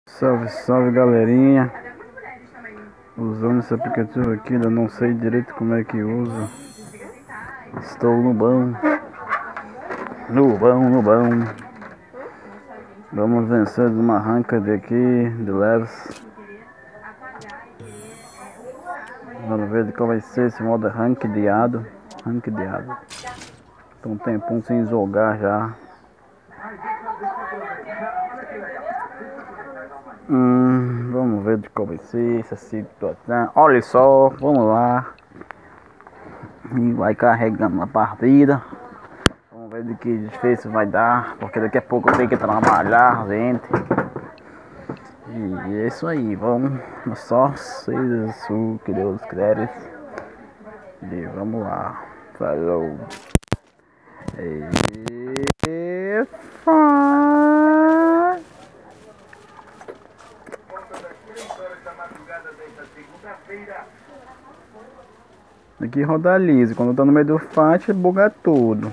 Salve, salve galerinha. Usando esse aplicativo aqui, ainda não sei direito como é que usa. Estou no bom. Vamos vencer uma ranked aqui de leves. Vamos ver de qual vai ser esse modo ranqueado. Tô um tempão sem jogar já. Vamos ver de qual vai ser essa situação. Olha só, vamos lá. E vai carregando a partida. Vamos ver de que desfecho vai dar. Porque daqui a pouco eu tenho que trabalhar, gente. E é isso aí, vamos. Só seja o que Deus quiser. E vamos lá. Falou. E faz. Aqui roda liso, quando tá no meio do fight buga tudo.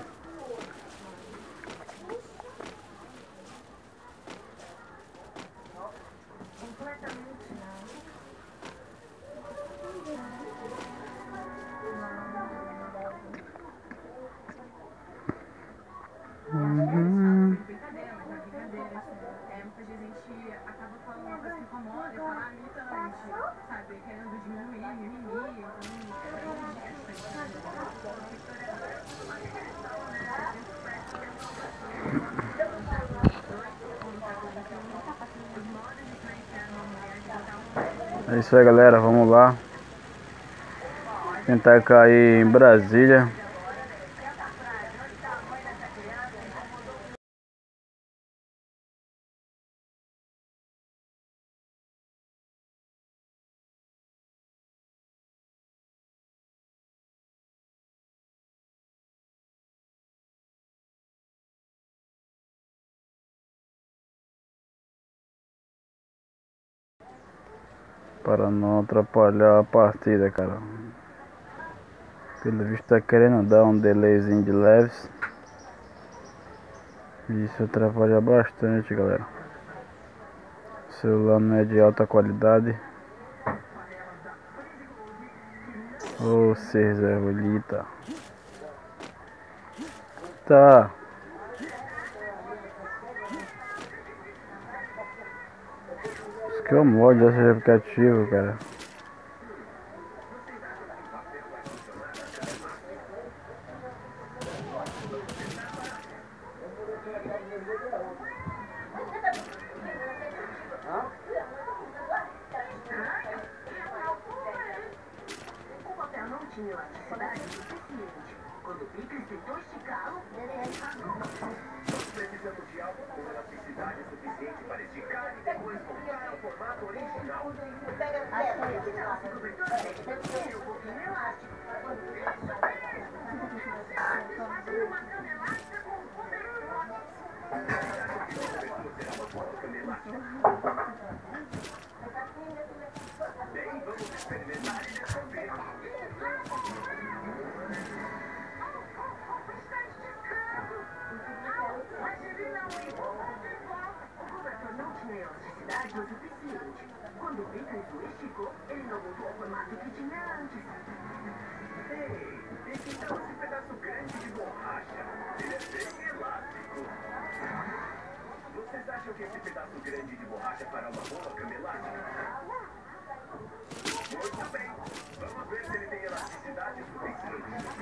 É isso aí, galera, vamos lá tentar cair em Brasília. Para não atrapalhar a partida, cara. Pelo visto tá querendo dar um delayzinho de leves. Isso atrapalha bastante, galera. O celular não é de alta qualidade. Ô, Cerzerolita. Tá. Isso que é o mod desse aplicativo, cara. Quando Picles tentou esticá-lo, precisamos de algo com elasticidade suficiente para esticar e depois voltar ao formato original. Tem um pouquinho elástico. Fazer uma cama elástica com bem, vamos experimentar e descobrir. Elasticidade o suficiente. Quando o Picles o esticou, ele não voltou ao formato que tinha antes. Ei, esse tal esse pedaço grande de borracha. Ele é bem elástico. Vocês acham que esse pedaço grande de borracha fará uma boa cama elástica? Muito bem. Vamos ver se ele tem elasticidade suficiente.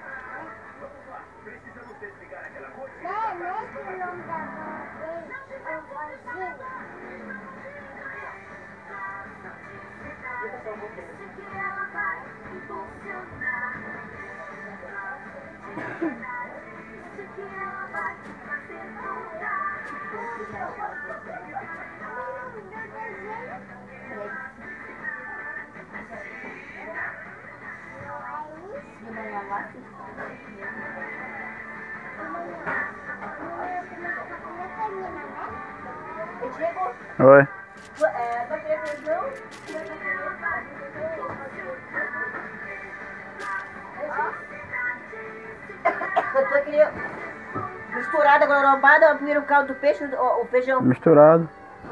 Precisamos desligar aquela coisa. Oi. Eu tô aqui misturada agora roubada, primeiro o caldo do peixe, o feijão. Misturado.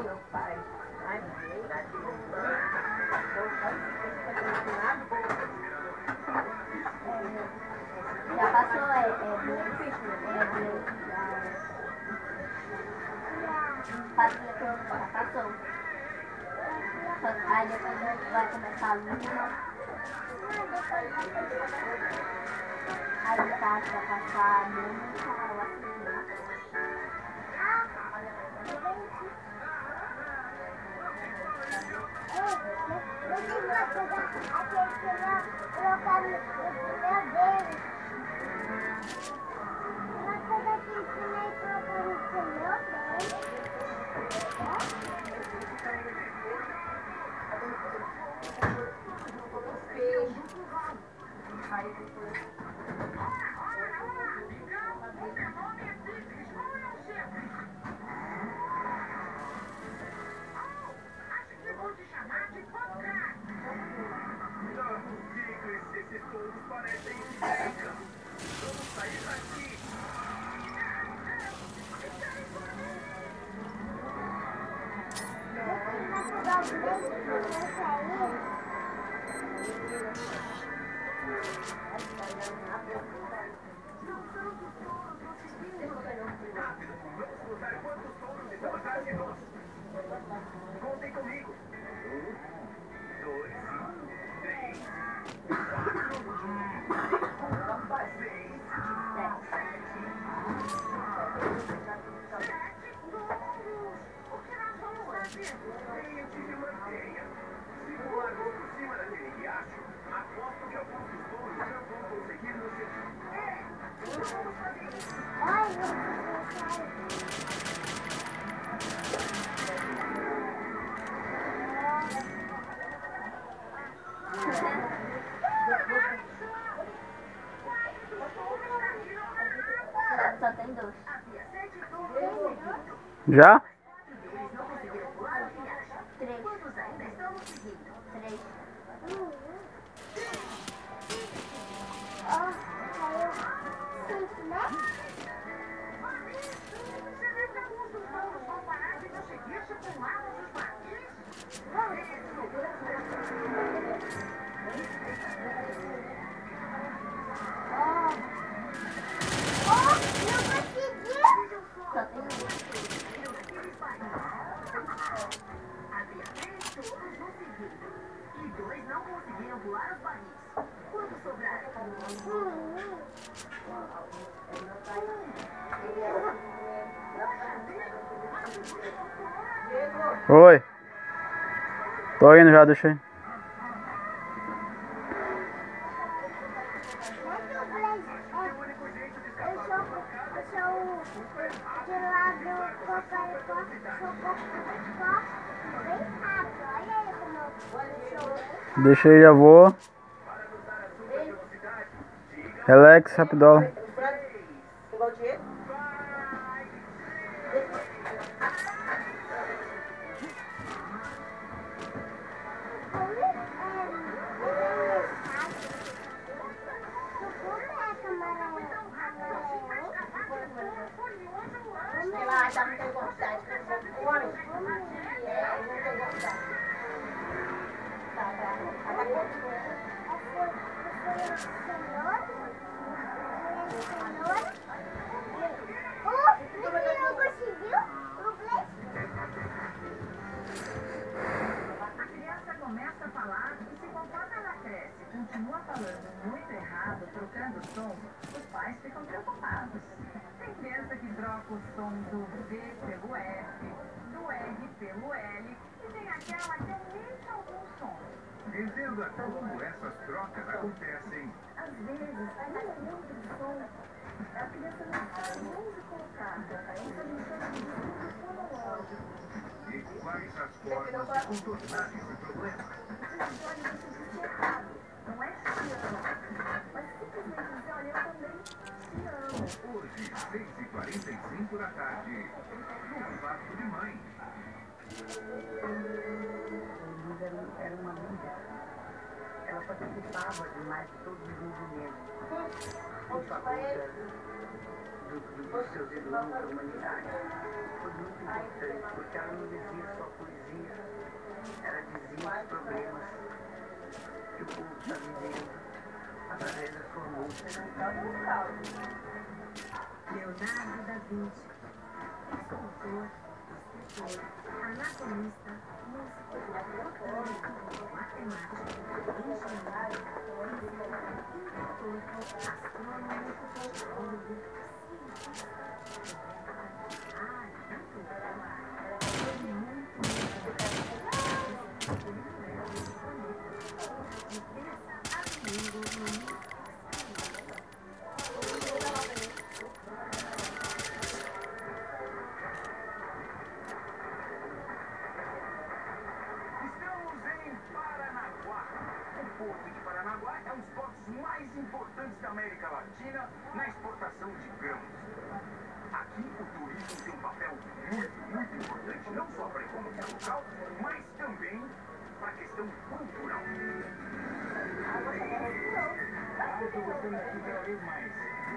Já passou, passou. Aí depois vai começar a luz. Aí tá pra passar a luz, Esses todos parecem física. Vamos sair daqui. Vamos contar quantos touros estão atrás de nós. Contem comigo. 2, 3, 4, 6, 7. O que nós vamos fazer? Bem, eu tive uma ideia. Se voarmos por cima daquele riacho, aposto que alguns dos touros não vão conseguir nos seguir. Então vamos fazer isso. só tem dois. Já? Três. Três. Só tem um. Havia 3 touros no segundo. E 2 não conseguiram pular os barris. Quantos sobraram? Oi. Tô indo já, deixa aí. Deixa aí, já vou. Relax, rapidola. Igual o Diego? Sei lá, já não tem vontade. O homem, não tem vontade. A criança começa a falar e se conforme ela cresce, continua falando muito errado, trocando som, os pais ficam preocupados. Tem criança que troca o som do V pelo F, pelo L e tem aquela que emite algum som. Entenda como essas trocas acontecem. Às vezes, sai muito som. A criança não sabe onde colocar. Isso a gente chama de distúrbio fonológico. E quais as formas de contornar esse problema? Você olha e você diz errado. Não é chiano. Mas simplesmente dizer, olha, eu também te amo. Hoje, 6h45 da tarde, no Quarto de Mãe. Luísa era uma líder. Ela participava demais de todos os movimentos em favor dos seus irmãos da humanidade. Foi muito importante, porque ela não dizia só poesia, ela dizia os problemas que o povo está vivendo através da sua música. Leonardo da Vinci, escultor, escritor, anatomista, músico, botânico, matemático, engenheiro, físico, inventor, astrônomo, geólogo, cientista, O Porto de Paranaguá é um dos portos mais importantes da América Latina na exportação de grãos. Aqui, o turismo tem um papel muito importante, não só para a economia local, mas também para a questão cultural. Eu estou gostando aqui cada vez mais.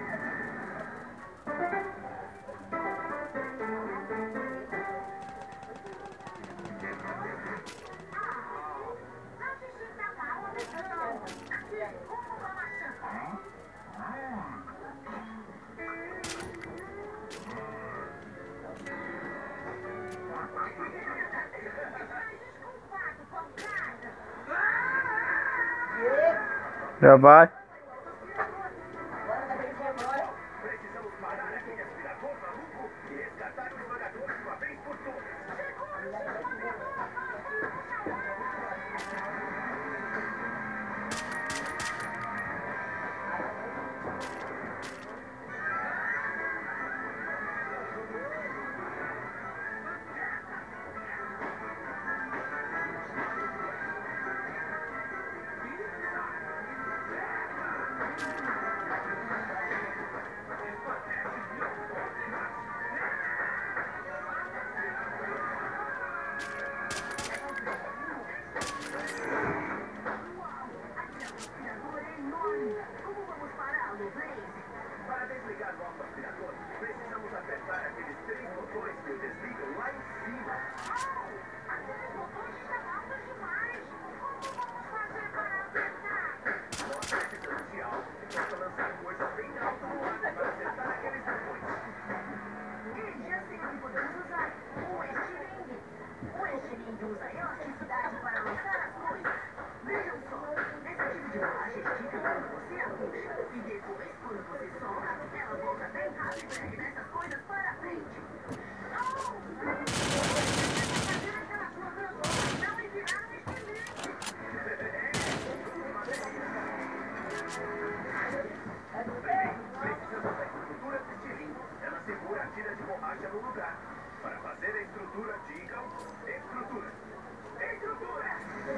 Já vai. Precisamos parar aquele aspirador maluco e resgatar os moradores de uma vez por todas. Para desligar o autoaspirador, precisamos apertar aqueles 3 botões que o desligam lá em cima. Aqueles botões estão altos demais. Como vamos fazer para apertar? Nós precisamos de algo que possa lançar coisas bem alto no ar para acertar aqueles botões. E já sei o que podemos usar. O estilingue. O estilingue usa elasticidade para lançar as coisas. Vejam só. Esse tipo de borracha estica quando você a puxa. E depois, quando você solta, ela volta bem rápido e arremessa as coisas para frente. Fazer aquela sua transformação e virar um estilingue. Precisamos da estrutura de estilingue. Ela segura a tira de borracha no lugar. Para fazer a estrutura, digam estrutura. Estrutura!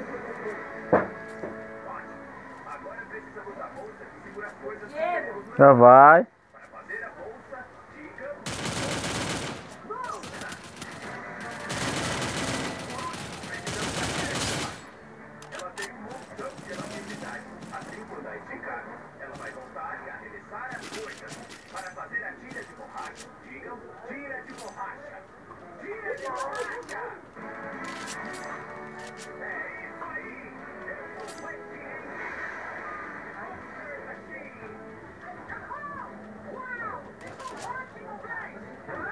Ótimo. Agora precisamos da bolsa que segura as coisas que queremos no Já vai. Para fazer a bolsa, digam bolsa. Precisamos da cabeça. Ela tem um montão de elasticidade. Assim, quando a esticar, ela vai voltar e arremessar as coisas. Para fazer a tira de borracha, digam tira de borracha. Tira de borracha! É isso aí! Eu sou o eficiente! Uau! Ficou ótimo, Bryce!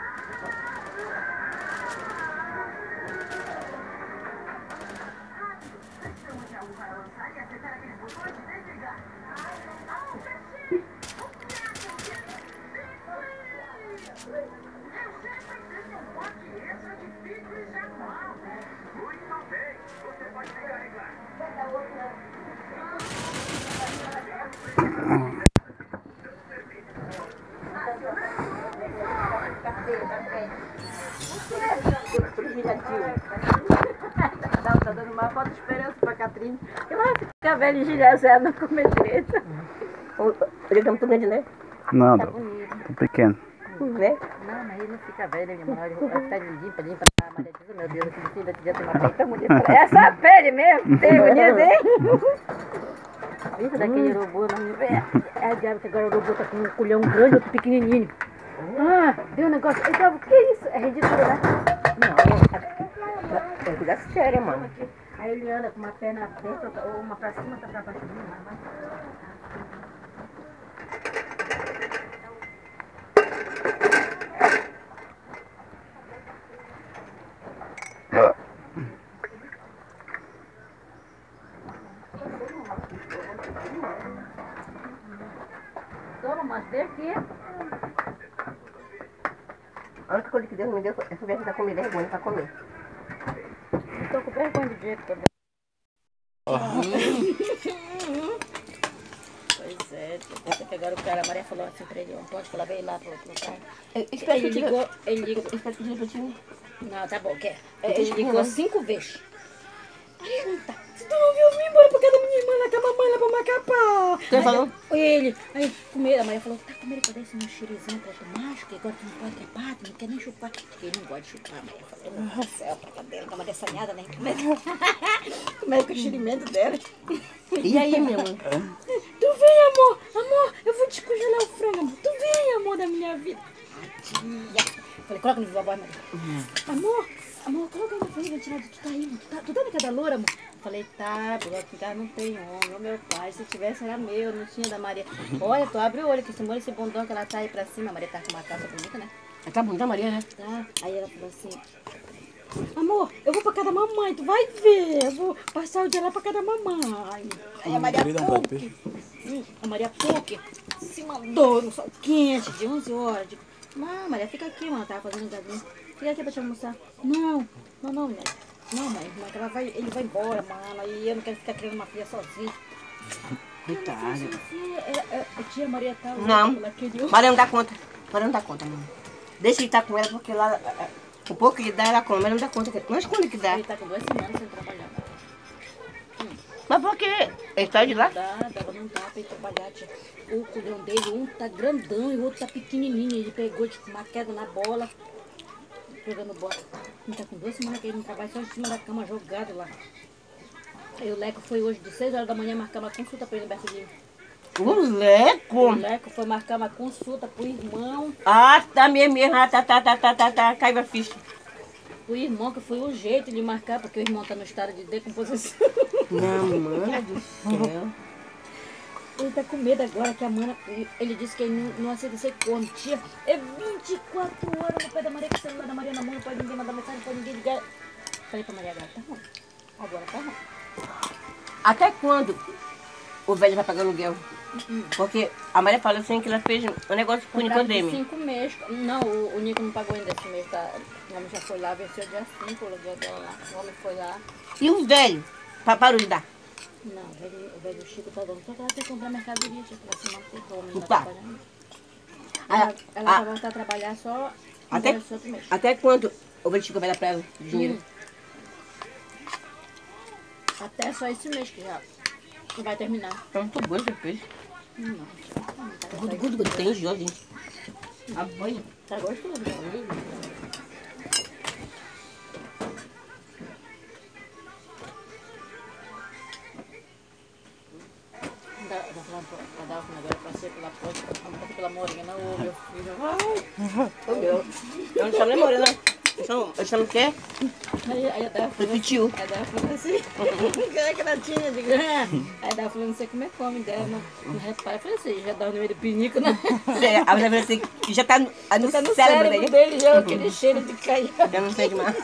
Rápido! Precisamos de algo para lançar e acertar aqueles botões e desligar. Cachê! O que acham que é? Eu sempre fiz um pote extra de pique! Muito bem, você pode recarregar. Tá dando uma falta de esperança pra Catrine. Ela vai ficar velha e gilhar se ela não comer direito. Ele tá muito grande, né? Não, Tá tô bonito. pequeno. Né? Não, mas ele não fica velho, minha mãe. Vai ficar limpa. A Maria diz, meu Deus, aquele filho daqui já tem uma pele tão bonita. Essa pele mesmo, tem bonita, hein? Isso daquele urubu, não é diabo que agora o urubu tá com um culhão grande, outro pequenininho. Ah, deu um negócio. Então, o que é isso? É ridículo, né? Não, é coisa séria, mano. Aí ele anda com uma perna dentro, ou uma pra cima, outra pra baixo. Toma, mas vem aqui. A única coisa que Deus me deu é saber que tá com vergonha pra comer. Estou com vergonha de jeito todo. Pois é, até pegaram o cara, a Maria falou assim pra ele, não pode falar bem lá pro cara. Ele ligou. Não, tá bom, quer. Ele ligou 5 vezes. Pergunta, você não ouviu vir embora pra casa da minha irmã lá com a mamãe lá pra Macapá? Quem falou? Ele. Aí, com medo, a Maria falou, tá com medo que eu desse um xerizão pra tomar, que agora tu não pode trepar, tu não quer nem chupar. Porque ele não gosta de chupar, a Maria falou, meu Deus do céu, pra dela, tá uma dessanhada, né? Como é que é o xerimento dela? E aí, minha mãe? Tu vem, amor, eu vou descongelar o frango, amor. Tu vem, amor da minha vida. Tia. Falei, coloca no viva voz, Maria. Amor, coloca aí na frente, ventilador, tu tá aí, tu tá na casa da loura, amor? Falei, tá, porque aqui em casa não tem homem, ô meu pai, se tivesse era meu, não tinha da Maria. Olha, tu abre o olho, que esse molho, esse bondão que ela tá aí pra cima, a Maria tá com uma calça bonita, né? Tá bonita, Maria, né? Tá, aí ela falou assim, amor, eu vou pra casa da mamãe, tu vai ver, eu vou passar o dia lá pra casa da mamãe. Aí a Maria Puc se mandou no sol quente de 11 horas, não, Maria, fica aqui, mano, tava fazendo galinha. Fica aqui pra te almoçar. Não, mãe. Não, mãe, ele vai embora, mano. E eu não quero ficar criando uma filha sozinha. Coitada. A tia Maria tá... Não, Maria não dá conta. Mano. Deixa ele estar com ela, porque lá... O pouco que dá, ela come, mas não dá conta. Mas quando que dá? Ele tá com 2 semanas sem trabalhar. Mas por quê? Ele tá de lá? Dava não dá pra ele trabalhar, tia. O culhão dele, um tá grandão e o outro tá pequenininho. Ele pegou tipo, uma queda na bola, jogando bola. Ele tá com 2 semanas que ele não trabalha, só em cima da cama, jogado lá. Aí o Leco foi hoje de 6 horas da manhã marcar uma consulta pra ele no Berçadinho. O Leco? O Leco foi marcar uma consulta pro irmão. Ah, tá mesmo. Tá. Caiu a ficha. O irmão, que foi o jeito de marcar, porque o irmão tá no estado de decomposição. Não, mano do céu. Ele tá com medo agora que a mana... Ele disse que ele não aceita ser corno. Tia, é 24 horas no pé da Maria, que o celular da Maria na mão, não pode ninguém mandar mensagem, não pode ninguém ligar. Falei pra Maria, agora tá ruim. Até quando o velho vai pagar aluguel? Porque a Maria falou assim que ela fez um negócio com o Nicodeme. 5 meses. Não, o Nico não pagou ainda esse mês. Tá? O homem já foi lá, venceu dia 5 o aluguel dela lá. O homem foi lá. E o velho? Parou de dar? Não, o velho Chico tá dando. Só que ela tem que comprar mercadoria, tipo, pra se manter, o homem não tá trabalhando. Ela vai voltar a trabalhar só esse outro mês. Até quando o velho Chico vai dar pra ela dinheiro? Até só esse mês que já vai terminar. Então, tô boa depois. Não. Gudu, tem Jorge. A banha. Tá gostoso. Agora passei pela porta, passei pela morena, ô meu filho. Ô meu. Eu não chamo nem morena. Eu chamo o quê? Aí a Dava falou assim. Aí a Dava falou assim. Que ela tinha, eu digo. Aí a Dava falou, não sei como é fome dela, não repara. Eu falei assim, já dá o número de pinico, né? Aí ela falou assim, já tá no cérebro dele, já aquele cheiro de cair. Já não sei demais.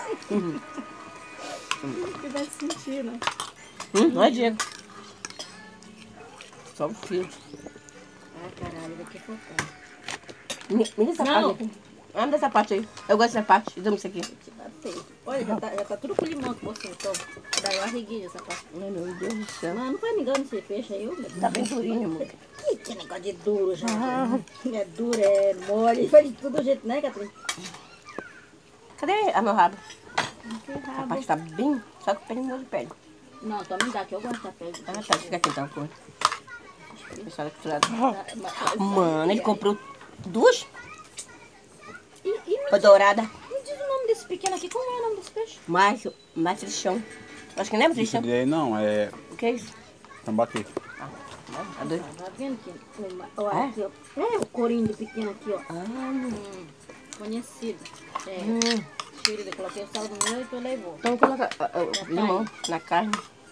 O que vai sentir, né? Não é Diego. Só o filho. Ah, caralho, daqui a pouco. Me diz essa página aqui. Amo dessa parte aí. Eu gosto dessa parte. Eu amo isso aqui. Te bater. Olha, já tá tudo com limão que você então. Daí a riguinha essa parte. Ai, meu Deus do céu. Não faz engano esse peixe aí. Tá bem durinho, amor. Que negócio de duro, já. É duro, é mole. Faz de todo jeito, né, Catrinha? Cadê a meu rabo? Que A rabo. parte tá bem... Só que o pele não de pele. Não, então me dá, que eu gosto da pele. Ah, tá. Fica aqui então, cor. Pessoal, costurado. Mas- Mano, ele comprou duas E dourada. me diz o nome desse pequeno aqui. Como é o nome desse peixe? Mais trichão. Acho que não é trichão. Esse aí não, é O que é isso? tambaqui. Adoro. Tá vendo aqui? Ó, aqui, ó. É o corinho do pequeno aqui, ó. Conhecido. É. Cheiro, eu coloquei o sal no meu e tu levou. Então coloca limão na carne.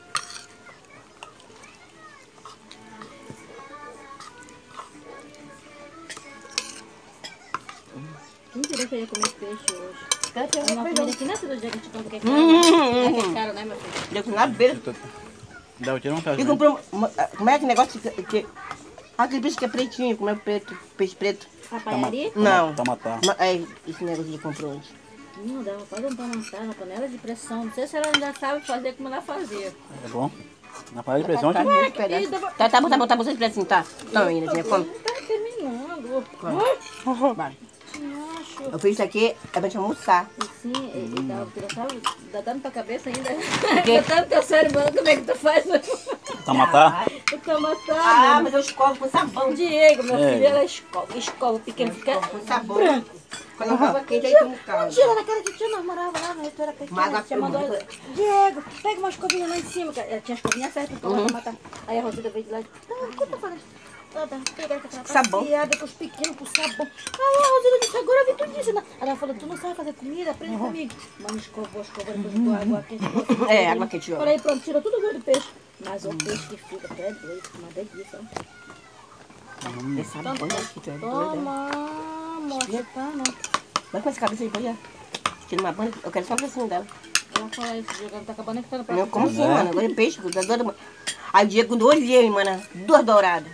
Mentira que eu ia comer peixe hoje. Deu É uma comida que não é todo dia que a gente compra que é caro. É que é caro, né, meu filho? na beira. Dá o tiro um E pedaço. comprou... Como é que negócio que... Aquele peixe que é pretinho, como é preto, peixe preto. Rapaiari? Não. Tamatá. É esse negócio que comprou hoje. Não, dava quase um tamatá na panela de pressão. Não sei se ela ainda sabe fazer como ela fazia. É bom? Na panela de pressão, Tá, tipo, tá bom, tá bom, vocês preçam, tá? Então, Inazinha, come. Não tá terminando. Vai. Acho. Eu fiz isso aqui, é pra gente almoçar. Sim, e dá dando pra cabeça ainda. Tá no teu cérebro, como é que tu faz? tamatá. O tamatá, Ah, meu. mas eu escovo com sabão. Diego, meu É. filho, ela escova o pequeno fica Com sabão. Quando eu tava quente, aí tomo caldo. Tira na cara de tia, nós morava lá, mas tu era pequena. Mas a Tia mandou, pergunta- Diego, pega uma escovinha lá em cima. Ela tinha a escovinha certa pra matar. Aí a Rosita veio de lá e disse, o que tá falando? Pegar aquela Sabão. passeada com os pequenos com sabão. Aí a Rosita disse, agora eu vi tudo isso. Né? Ela falou, tu não sabe fazer comida? Aprende comigo. Mano, escovou, depois botou água quente. É, água quente, ó. Falei, pronto, tirou tudo o gosto do peixe. Mas o peixe que fica, tu é doido, uma delícia. Ó. É sabão aqui, tu é doida. Toma, moça, tá, não. Vai com essa cabeça aí, olha. Tira uma banda, eu quero só um pedacinho dela. Ela fala isso, Diego, ela tá acabando que tá no Eu próximo. como sim, mano. Agora é peixe, tá doida. Aí o Diego, quando eu olhei, mano, duas douradas.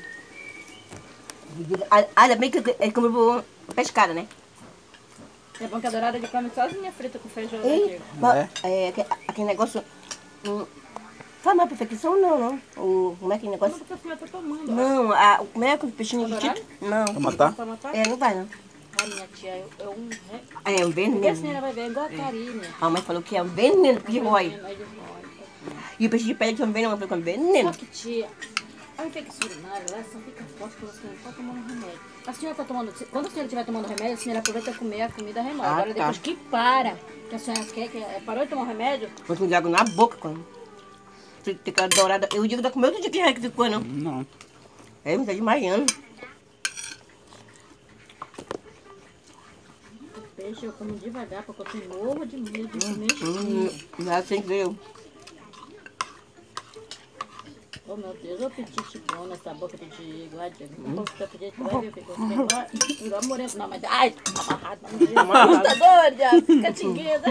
Ainda bem que ele comprou pescada, né? É bom que a dourada ele come sozinha frita com feijão, né, E, Diego? aquele negócio... Faz mais perfeição, não. Como é aquele Não, negócio? porque a senhora tá tomando. Não, como é aquele peixinho de Dourado? tito? Não. Tamatá? Pra matar? É, não vai, não. Ah, minha tia, é um... É um Porque a veneno. senhora vai ver, é igual a Karine. A mãe falou que é um veneno de rói. Aí de rói. E o peixe de pele também não, falou que é um veneno. Só que, tia, a infecção urinária, ela só fica forte quando a senhora tá tomando remédio. A senhora tá tomando... Quando a senhora estiver tomando remédio, a senhora aproveita a comer a comida remédio. Ah, Agora, tá. depois que para, que a senhora quer, parou de tomar o remédio, Quanto de água na boca, quando. Tem aquela dourada. Eu digo da comer outro dia que já que ficou, não. Não. É, me tá desmaiando. o peixe eu como devagar, porque eu tenho morro de medo de comer espinho. Já sem ver eu. Oh, meu Deus, o apetite bom nessa boca do Diego. Ai, Diego, não posso ficar pedindo, tu vai ver, ficou igual moreno. Não, mas, ai, tá amarrado. Tá doido, diabo, fica tinguida.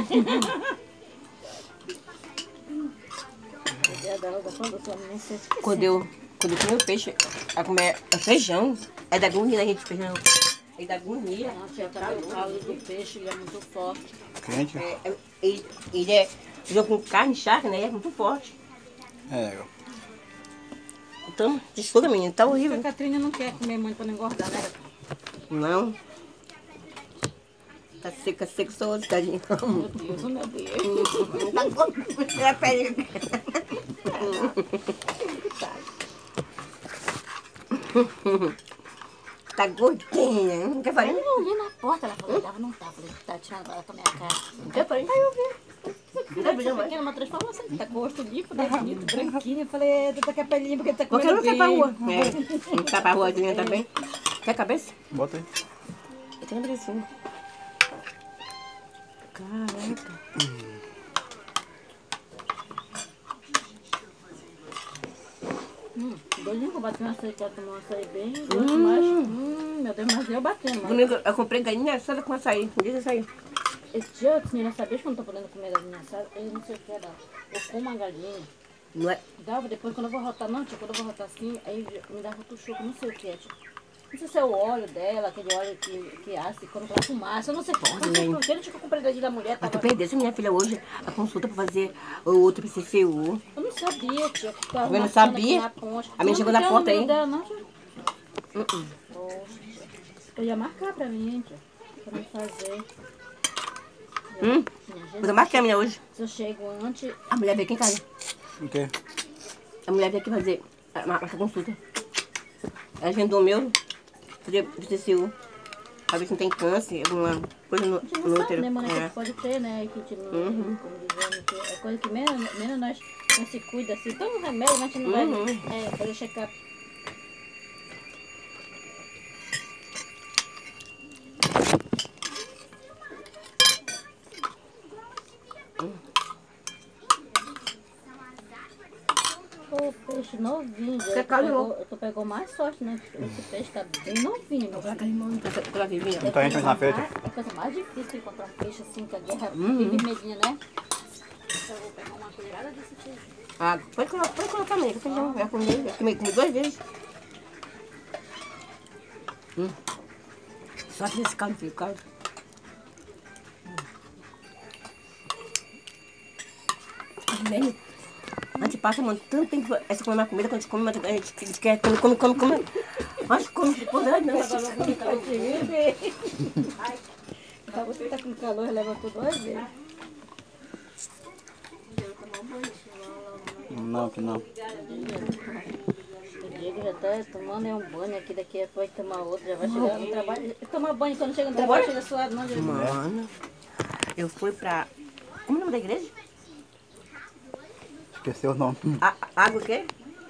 Quando eu comi o peixe, a comer feijão, é da agonia, gente, feijão. É da agonia. Não, tia, também o caldo do peixe ele é muito forte. Quente? Ele é jogo com carne, charque, né? É muito forte. É, Então, desculpa, menina, tá A horrível. Catrina não quer comer muito pra não engordar, né? Não. Tá seca, só outro, tadinho. Meu Deus, oh, meu Deus. Tá gordo. É a pele. Tá gordinha. Não quer farinha? Eu olhei na porta, ela falou, dava, não tá. Falei, tá tirando ela com a minha cara. Não quer farinha? Aí eu vi. Não quer farinha, mãe? Pequena, uma transformação, tá com o rosto limpo, né? Bonito, branquinho. Eu falei, tu tá com a pele limpa, porque tu tá Porque comendo não sai pra rua. bem. É. Não sai pra rua também. Quer cabeça? bota aí. Eu tenho uma assim. Caraca. Doidinho que eu bati no açaí, quero tomar um açaí bem, gosto mais. Meu Deus, mas eu batendo, mas... Domingo eu comprei galinha assada com açaí. Diz açaí. Esse dia, a senhora sabia que eu não tô podendo comer galinha assada? Eu não sei o que é, não. Eu como a galinha, Não é? dava, depois quando eu vou rotar, não, tia, quando eu vou rotar assim, aí me dá roto choco, não sei o que é, tia. Não sei se é o óleo dela, aquele óleo que assa quando ela fumaça. Eu não sei. Não sei por que não tinha que eu comprei da mulher. Mas tu perdesse, minha filha, hoje a consulta pra fazer o outro PCCU. Eu não sabia, tia. Eu não sabia. A minha chegou na porta aí. Dela, não, tia. Poxa, tia. Eu ia marcar pra mim, tia. Pra mim fazer. Vou marcar a minha hoje. Se eu chego antes. A mulher veio aqui em casa. O quê? A mulher veio aqui fazer essa consulta. Ela vendou o meu, fazer PCCU. Pra ver se não tem câncer, alguma coisa no útero. Né, mano, que pode ter, né? Que tipo, como dizendo, que é coisa que menos nós não se cuida assim. Toma um remédio, mas a gente não vai fazer check-up. O peixe novinho, tu pegou mais sorte, né? Esse peixe tá bem novinho. Vou colocar limão pra viver. Muita gente na feita. É a coisa mais difícil encontrar um peixe assim, que a guerra bem vermelhinha, né? Então eu vou pegar uma colherada desse peixe. Ah, pode colocar mesmo, que feijão. Já comi 2 vezes. Só que esse caldo, filho, caldo. A gente passa tanto tempo essa comendo uma comida, quando a gente come, a gente quer come. Mas come depois, não. Ai, você tá com calor, leva tudo a ver. Não, que não. O Diego já tá tomando um banho aqui, daqui a pouco tomar outro, já vai chegar no trabalho. Tomar banho quando chega no trabalho, chega suado, não, Diego? Mano, eu fui pra... Como é o nome da igreja? Esqueceu o nome. Água o quê?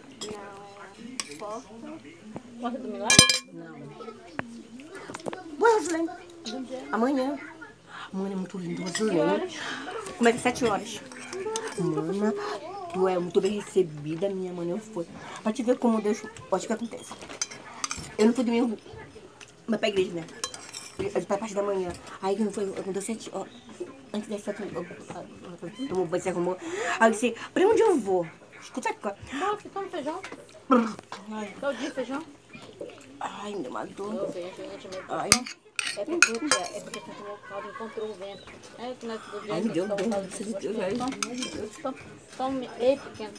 Porta do Milagre? Não. Boa, Rosilene. Amanhã. Mano, é muito lindo, Rosilene. Começa às 7 horas. Mana, tu é muito bem recebida, minha mãe. Eu fui. Pra te ver como Deus... Pode que acontece. Eu não fui domingo. Mas pra igreja, né? Pra parte da manhã. Aí quando deu 7 horas... Antes das 7 tomou banho, se arrumou. Aí eu disse, pra onde eu vou? Escuta aqui. Toma feijão. Qual dia feijão? Ai, me matou. Ai. É porque tu tomou caldo e encontrou o vento. É que nós do dia Ai, que Deus, tomamos caldo Deus, de Deus, Deus. Toma, ei, pequeno.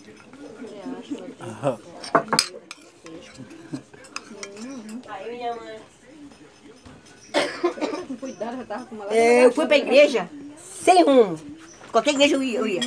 Aí minha mãe... Cuidado, já tava com uma Eu fui pra igreja sem rumo. Qualquer igreja eu ia.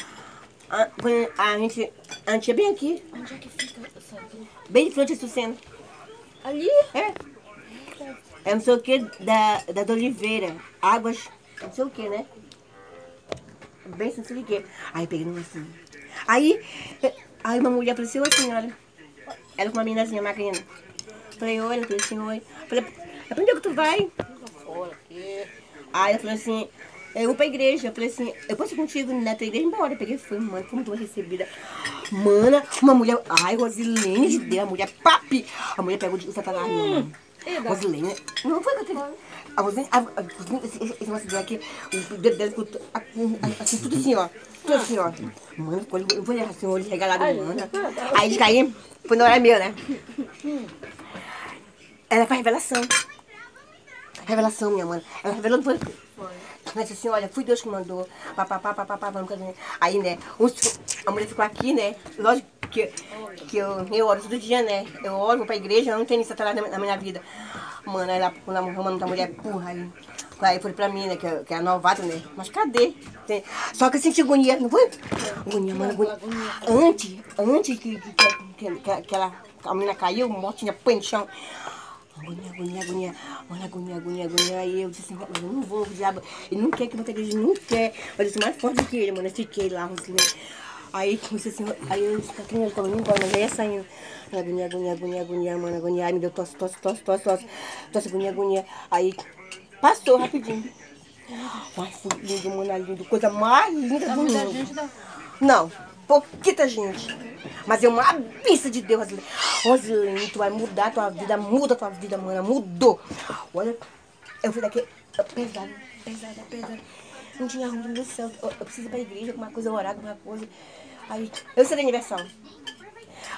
A gente é bem aqui. Onde é que fica essa igreja? Bem de frente a Sucena. Ali? É não sei o que da Oliveira. Águas, não sei o que, né? Bem não sei o que. Aí peguei numa assim. Aí uma mulher falou assim, oi senhora. Ela com uma meninazinha magrinha. Falei, oi, ela falou assim, oi. Falei, pra onde é que tu vai? Aí ela falou assim, eu vou pra igreja. Eu falei assim, eu posso ir contigo na tua igreja? Embora. Eu peguei e fui, mano, como tu vai recebida. Mana, uma mulher, ai, Rosilene de Deus, a mulher, papi. A mulher pegou o satanás, mano. Rosilene, não foi que eu tenho. A Rosilene, esse negócio dela aqui, o dedo dela ficou assim, tudo assim, ó. Tudo assim, ó. Mano, eu vou olhar assim, o olho regalado, mano. Aí de cair, foi na hora minha, né? Ela faz revelação. Revelação, minha mãe. Ela revelou, não foi? Ela disse assim, olha, fui Deus que mandou. Aí, né, a mulher ficou aqui, né? Lógico que eu oro todo dia, né? Eu oro, vou pra igreja, não tem isso atrás na minha vida. Mano, aí lá, quando a mulher, porra, aí foi pra mim, né? Que é novata, né? Mas cadê? Só que eu senti agonia, não foi? Agonia, mano, agonia. Antes que a menina caiu, mortinha, põe no chão. Agonia. Mano, agonia. Aí eu disse assim, eu não vou, o diabo. Ele não quer que eu vá pra igreja, não quer. Eu disse, mais forte do que ele, mano. Eu fiquei lá, Rosilene. Aí comecei assim, aí eu disse, Catrinha, ele tava indo embora, mas já ia saindo. Agonia, mano, agonia. Aí me deu tosse, agonia. Aí passou rapidinho. Mas foi lindo, mano, lindo. Coisa mais linda do mundo. Não, pouquita gente. Mas é uma besta de Deus, Rosilene. Rosilene, tu vai mudar a tua vida, muda a tua vida, mano, mudou. Olha, eu fui daqui, pesada. Não tinha rumo, meu Deus do céu. Eu preciso ir pra igreja, alguma coisa, orar, alguma coisa. Aí, eu sei da aniversário.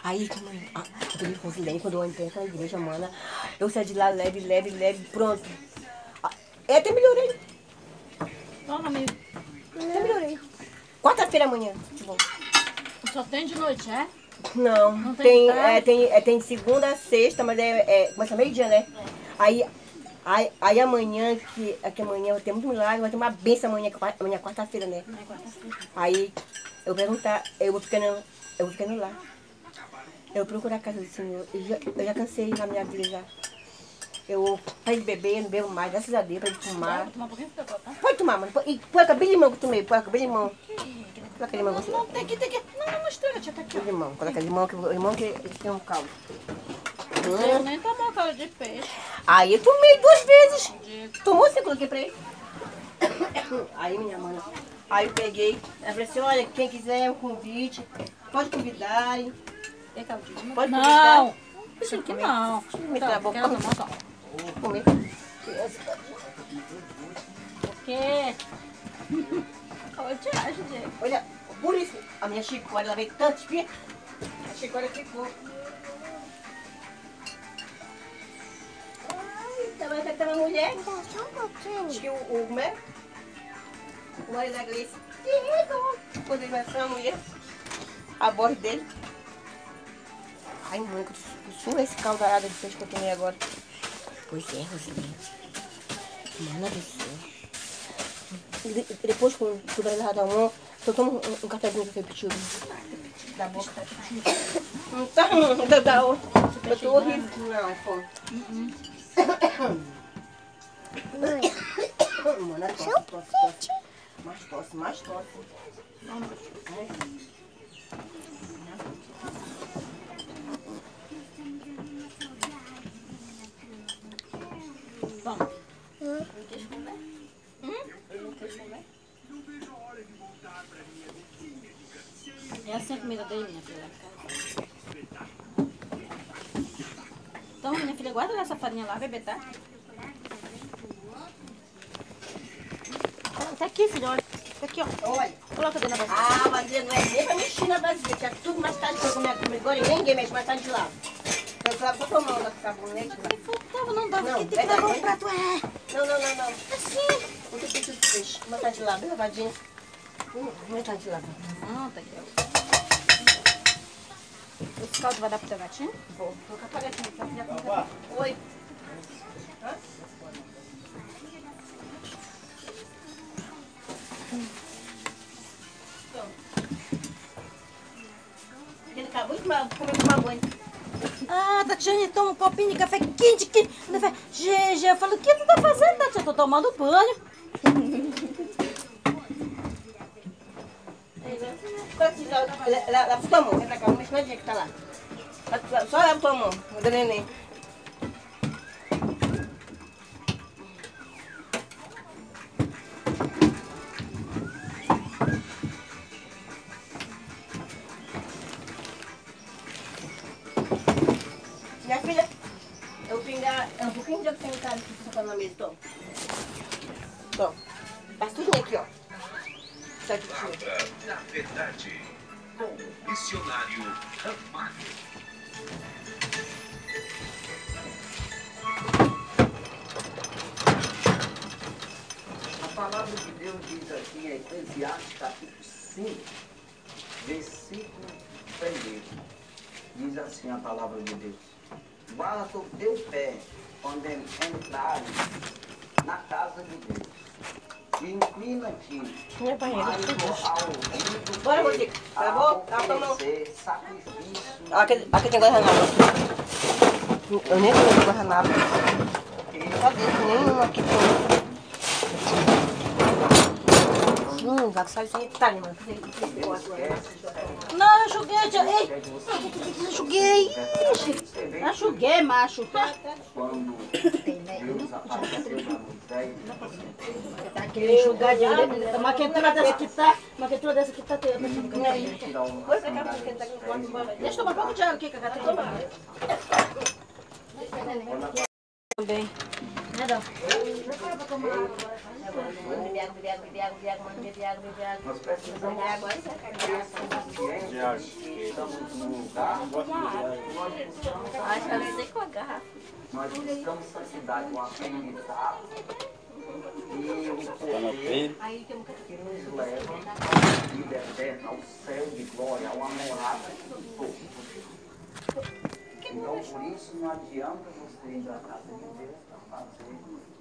Aí, eu peguei Rosilene, quando eu entrei naquela igreja, mana, eu saí de lá leve, pronto. Eu até melhorei. Toma, amigo. Até melhorei. Quarta-feira amanhã, tipo. Só tem de noite, é? Não, Não tem tem segunda a sexta, mas começa meio-dia, né? Aí amanhã, que amanhã vai ter muito milagre, vai ter uma benção amanhã é quarta-feira, né? É quarta-feira. Aí eu vou perguntar, eu vou ficando lá. Eu procuro a casa do Senhor. Eu já cansei na minha vida já. Eu parei de beber, não bebo mais, graças a Deus, parei de fumar. Vou tomar um pouquinho de tá? Pode tomar, mano. E põe aquele limão que eu tomei, põe aquele limão. Põe aquele limão. Não, tem que. Não estraga, tia, tá aqui. Limão, coloca limão, que tem um caldo. Eu nem tomou caldo de peixe. Aí eu tomei 2 vezes. Tomou, você coloquei pra ele. Aí, minha mãe, aí eu peguei, eu falei assim, olha, quem quiser um convite, pode convidar. Tem caldinho? Pode Não. convidar. Isso aqui não. Meter na boca. Vou Comer. O quê? Eu te acho, Diego. Olha, por isso, a minha chicória, ela veio tanto espinha, a chicória ficou. Ai, tem uma mulher. Acho que como é? O marido da Gleice. Quando ele vai ser uma mulher, a voz dele. Ai, mãe, que suga esse caldarado de peixe que eu tomei agora. Pois é, Rosilene. Mano do céu. E depois, quando vai lá dar um, eu tomo um cafezinho que eu repetiu. Da boca. Não tá, não. Eu tô horrível. Não, pô. Mano, tosse. Mais tosse. Vamos. Não quis comer? Não quis comer? É assim a comida dele, minha filha. Então, minha filha, guarda essa farinha lá, bebê, tá? Tá aqui, filho, olha. Tá aqui, ó. Olha. Coloca dentro da vasilha. A vasilha não é nem pra mexer na vasilha. Tinha tudo mais tarde pra comer agora e ninguém mexe mais tarde de lá. Eu falava só tomando lá com sabonete lá. Faltava, não dava, Não, porque tem que pega levar aí. um prato. Não. Assim. O que tem de peixe? Mais tarde de lá, bem lavadinho. Mais tarde de lá. Não, tá aqui, ó. Esse caldo vai dar pro teu gatinho? Vou colocar pra gatinho. Oi. Hã? Ele acabou de comer uma banho. Ah, Tatiane, toma um copinho de café quente. GG, eu falo, o que tu tá fazendo, Tatiane? Eu tô tomando banho. Lava sua mão, vem pra cá, não mexe na dia que tá lá. Só lava tua mão, do neném. Minha filha, eu pingar um pouquinho de água sanitária que você tá na mesa, toma. Toma. Passa tudo aqui, ó. Tá aqui, Palavra da Verdade, com o missionário Ramalho. A palavra de Deus diz aqui em Eclesiastes capítulo 5, versículo 1. Diz assim a palavra de Deus: guarda o teu pé quando entrares na casa de Deus. E inclina-te Minha barriga. ao ouvido Bora, Rodrigo. Tá bom? Tá bom. oferecer sacrifício. Aqui tem guardanapo. Eu nem tenho guardanapo. Só dentro, nenhum aqui tem. Vai sair sem detalhe, mano. Não, eu joguei, tia. Ei, Enxuguei, macho. Quando Deus apareceu para Moisés, Aquele enxugar de uma quentura dessa que tá. Uma quentura dessa que tá tendo. tirar o Deixa eu tomar um pouco de água aqui, que a gata toma. Também. Nada. Beber água, beber água, beber água, beber água, beber água, beber água. Nós precisamos Beber água, isso é conscientes que estamos num lugar onde nós buscamos acho que eu sei com a garrafa. Nós buscamos santidade, o aprendizado e o poder Aí tem um que nos leva à vida eterna, ao céu de glória, ao amorado do povo. Então, por isso, não adianta você ir à casa de Deus para fazer